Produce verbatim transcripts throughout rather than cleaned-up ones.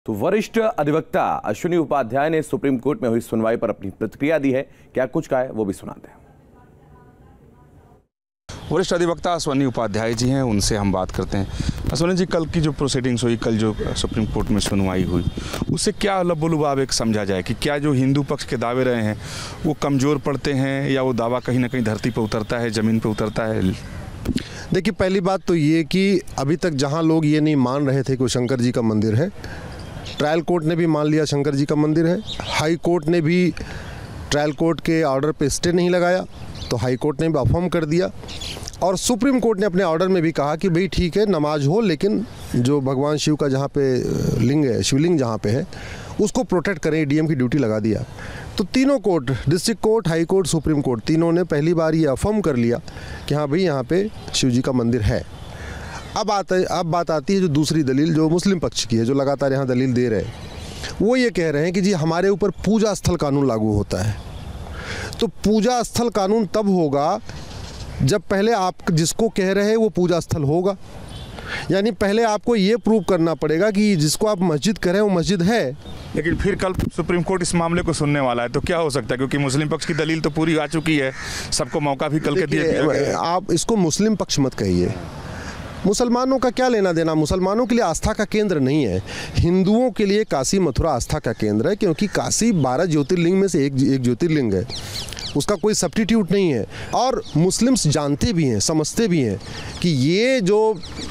तो वरिष्ठ अधिवक्ता अश्विनी उपाध्याय ने सुप्रीम कोर्ट में हुई सुनवाई पर अपनी प्रतिक्रिया दी है। क्या कुछ कहा है वो भी सुनाते हैं। वरिष्ठ अधिवक्ता अश्विनी उपाध्याय जी हैं, उनसे हम बात करते हैं। अश्विनी जी, कल की जो प्रोसीडिंग्स हुई, कल जो सुप्रीम कोर्ट में सुनवाई हुई, उससे क्या लबोलुबाब एक समझा जाए कि क्या जो हिंदू पक्ष के दावे रहे हैं वो कमज़ोर पड़ते हैं या वो दावा कहीं ना कहीं धरती पर उतरता है, ज़मीन पर उतरता है? देखिए, पहली बात तो ये कि अभी तक जहाँ लोग ये नहीं मान रहे थे कि वो शंकर जी का मंदिर है, ट्रायल कोर्ट ने भी मान लिया शंकर जी का मंदिर है। हाई कोर्ट ने भी ट्रायल कोर्ट के ऑर्डर पे स्टे नहीं लगाया, तो हाई कोर्ट ने भी अफर्म कर दिया। और सुप्रीम कोर्ट ने अपने ऑर्डर में भी कहा कि भाई ठीक है, नमाज हो, लेकिन जो भगवान शिव का जहाँ पे लिंग है, शिवलिंग जहाँ पे है, उसको प्रोटेक्ट करें, डीएम की ड्यूटी लगा दिया। तो तीनों court, district court, high court, supreme court, तीनों ने पहली बार ये अफर्म कर लिया कि हाँ भाई यहाँ पे शिव जी का मंदिर है। अब आता है अब बात आती है जो दूसरी दलील जो मुस्लिम पक्ष की है, जो लगातार यहाँ दलील दे रहे हैं। वो ये कह रहे हैं कि जी हमारे ऊपर पूजा स्थल कानून लागू होता है। तो पूजा स्थल कानून तब होगा जब पहले आप जिसको कह रहे हैं वो पूजा स्थल होगा। यानी पहले आपको ये प्रूव करना पड़ेगा कि जिसको आप मस्जिद कह रहे हैं वो मस्जिद है। लेकिन फिर कल सुप्रीम कोर्ट इस मामले को सुनने वाला है, तो क्या हो सकता है? क्योंकि मुस्लिम पक्ष की दलील तो पूरी आ चुकी है, सबको मौका भी कल के दिया। आप इसको मुस्लिम पक्ष मत कहिए। मुसलमानों का क्या लेना देना? मुसलमानों के लिए आस्था का केंद्र नहीं है। हिंदुओं के लिए काशी मथुरा आस्था का केंद्र है, क्योंकि काशी बारह ज्योतिर्लिंग में से एक एक ज्योतिर्लिंग है, उसका कोई सब्स्टिट्यूट नहीं है। और मुस्लिम्स जानते भी हैं, समझते भी हैं कि ये जो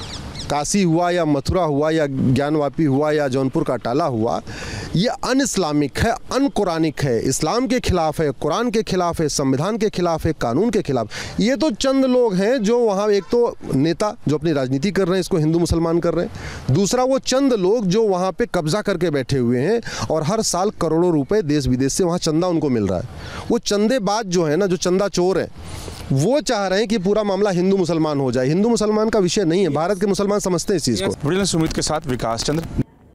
काशी हुआ या मथुरा हुआ या ज्ञानवापी हुआ या जौनपुर का टाला हुआ, ये अन इस्लामिक है, अन कुरानिक है, इस्लाम के खिलाफ है, कुरान के खिलाफ है, संविधान के खिलाफ है, कानून के खिलाफ। ये तो चंद लोग हैं जो वहाँ, एक तो नेता जो अपनी राजनीति कर रहे हैं, इसको हिंदू मुसलमान कर रहे हैं, दूसरा वो चंद लोग जो वहाँ पे कब्जा करके बैठे हुए हैं और हर साल करोड़ों रुपए देश विदेश से वहाँ चंदा उनको मिल रहा है। वो चंदेबाज जो है ना, जो चंदा चोर है, वो चाह रहे हैं कि पूरा मामला हिंदू मुसलमान हो जाए। हिंदू मुसलमान का विषय नहीं है, भारत के मुसलमान समझते हैं इस चीज़ को। सुमित के साथ विकास चंद्र।